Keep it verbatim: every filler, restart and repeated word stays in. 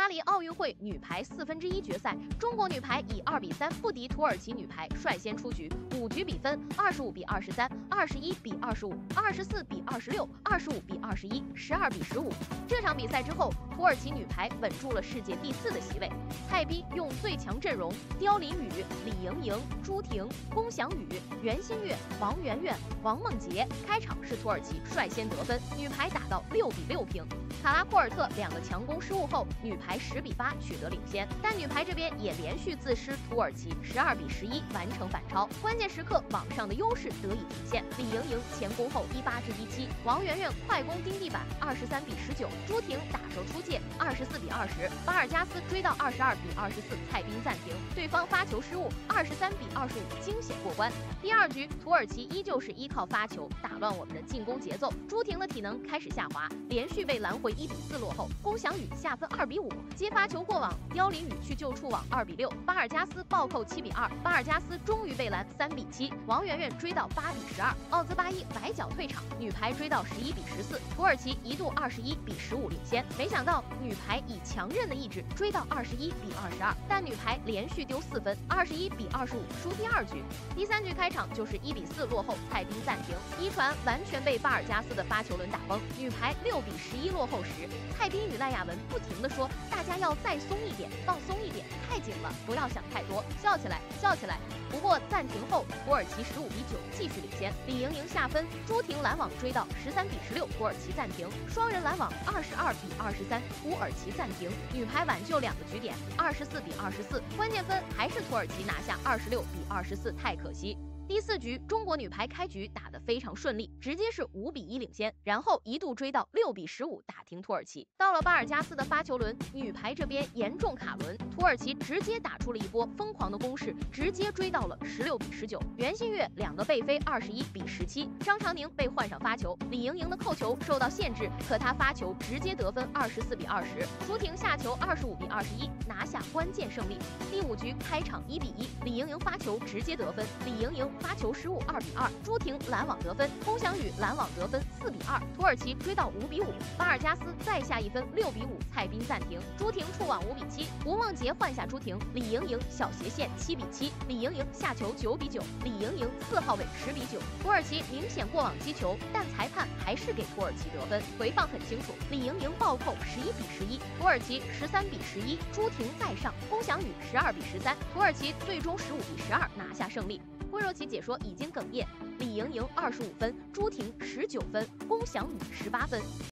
巴黎奥运会女排四分之一决赛，中国女排以二比三不敌土耳其女排，率先出局。五局比分：二十五比二十三、二十一比二十五、二十四比二十六、二十五比二十一、十二比十五。这场比赛之后，土耳其女排稳住了世界第四的席位。蔡斌用最强阵容，刁琳宇、李盈莹、朱婷、龚翔宇、袁心玥、王媛媛、王梦洁。开场是土耳其率先得分，女排打到六比六平。卡拉库尔特两个强攻失误后，女排十比八取得领先，但女排这边也连续自失土耳其十二比十一完成反超。关键时刻网上的优势得以体现，李盈莹前攻后一八至一七，王媛媛快攻盯地板二十三比十九，朱婷打手出界二十四比二十，巴尔加斯追到二十二比二十四，蔡斌暂停，对方发球失误二十三比二十五惊险过关。第二局土耳其依旧是依靠发球打乱我们的进攻节奏，朱婷的体能开始下滑，连续被拦回一比四落后。龚翔宇下分二比五，接发球过网，刁琳宇去救触网二比六，巴尔加斯暴扣七比二，巴尔加斯终于被拦三比七，王媛媛追到八比十二，奥兹巴伊崴脚退场，女排追到十一比十四，土耳其一度二十一比十五领先，没想到女排以强韧的意志追到二十一比二十二，但女排连续丢四分，二十一比二十五输第二局。第三局开场就是一比四落后，蔡斌暂停，一传完全被巴尔加斯的发球轮打崩，女排六比十一落后时，蔡斌与赖亚文不停地说，大家要再松一点，放松一点，太紧了，不要想太多，笑起来，笑起来。不过暂停后，土耳其十五比九继续领先，李盈莹下分，朱婷拦网追到十三比十六，土耳其暂停，双人拦网二十二比二十三，土耳其暂停，女排挽救两个局点，二十四比二十四，关键分还是土耳其拿下二十六比二十四，太可惜。第四局，中国女排开局打得非常顺利，直接是五比一领先，然后一度追到六比十五打停土耳其。到了巴尔加斯的发球轮，女排这边严重卡轮，土耳其直接打出了一波疯狂的攻势，直接追到了十六比十九。袁心玥两个被飞二十一比十七，张常宁被换上发球，李盈莹的扣球受到限制，可她发球直接得分二十四比二十，朱婷下球二十五比二十一，拿下关键胜利。第五局开场一比一，李盈莹发球直接得分，李盈莹发球失误二比二，朱婷拦网得分，龚翔宇拦网得分四比二，土耳其追到五比五，巴尔加斯再下一分六比五，蔡斌暂停，朱婷触网五比七，吴梦洁换下朱婷，李盈莹小斜线七比七，李盈莹下球九比九，李盈莹四号位十比九，土耳其明显过网击球，但裁判还是给土耳其得分，回放很清楚，李盈莹暴扣十一比十一，土耳其十三比十一，朱婷再上，龚翔宇十二比十三，土耳其最终十五比十二拿下胜利。郭若琪解说已经哽咽，李盈莹二十五分，朱婷十九分，龚翔宇十八分。